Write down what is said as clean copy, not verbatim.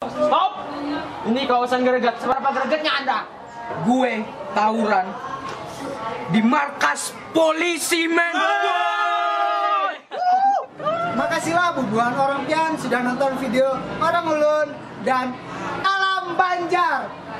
Stop! Ini kawasan Gereget. Seberapa Geregetnya Anda? Gue tawuran di markas polisi, men. Makasihlah bubuhan orang pian sudah nonton video orang ulun dan alam Banjar.